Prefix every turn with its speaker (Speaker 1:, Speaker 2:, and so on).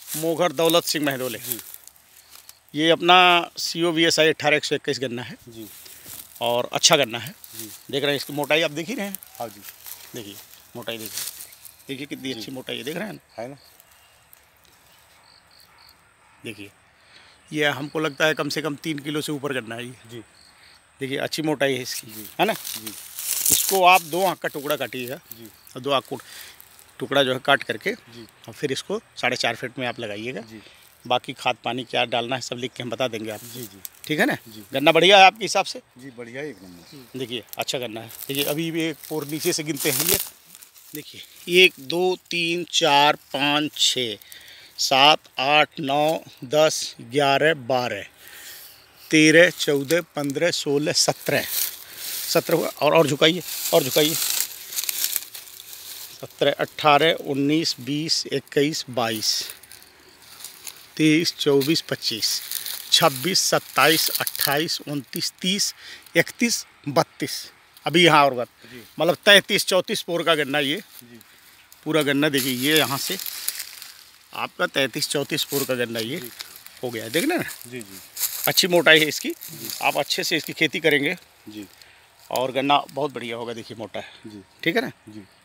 Speaker 1: मोघर दौलत सिंह महदोले
Speaker 2: जी।
Speaker 1: ये अपना COVSI 18/121 गन्ना है
Speaker 2: जी।
Speaker 1: और अच्छा गन्ना है
Speaker 2: जी।
Speaker 1: देख रहे हैं इसकी मोटाई आप देख ही रहे हैं।
Speaker 2: हाँ जी।
Speaker 1: देखिए मोटाई देखिए कितनी अच्छी मोटाई है, देख रहे हैं
Speaker 2: है ना।
Speaker 1: देखिए ये हमको लगता है कम से कम 3 किलो से ऊपर गन्ना है ये।
Speaker 2: जी।
Speaker 1: देखिए अच्छी मोटाई है इसकी,
Speaker 2: जी।
Speaker 1: है ना।
Speaker 2: जी।
Speaker 1: इसको आप 2 आँख का टुकड़ा काटिएगा
Speaker 2: जी।
Speaker 1: और 2 आँख टुकड़ा जो है काट करके
Speaker 2: जी।
Speaker 1: और फिर इसको 4.5 फीट में आप लगाइएगा।
Speaker 2: जी।
Speaker 1: बाकी खाद पानी क्या डालना है सब लिख के हम बता देंगे आप।
Speaker 2: जी। जी।
Speaker 1: ठीक है ना।
Speaker 2: जी।
Speaker 1: गन्ना बढ़िया है आपके हिसाब से।
Speaker 2: जी बढ़िया है, एक नंबर।
Speaker 1: देखिए अच्छा गन्ना है। देखिए अभी भी एक पोर नीचे से गिनते हैं ये। देखिए 1 2 3 4 5 6 7 8 9 10 11 12 13 14 15 16 17 हुआ। और झुकाइए और झुकाइए। 17 18 19 20 21 22 23 24 25 26 27 28 29 30 31 32 अभी यहाँ और बात मतलब 33 34 पोर का गन्ना ये
Speaker 2: जी।
Speaker 1: पूरा गन्ना। देखिए ये यहाँ से आपका 33 34 पोर का गन्ना ये हो गया है, देखना ना।
Speaker 2: जी। जी।
Speaker 1: अच्छी मोटाई है इसकी। आप अच्छे से इसकी खेती करेंगे
Speaker 2: जी।
Speaker 1: और गन्ना बहुत बढ़िया होगा। देखिए मोटा है।
Speaker 2: जी।
Speaker 1: ठीक है ना।
Speaker 2: जी।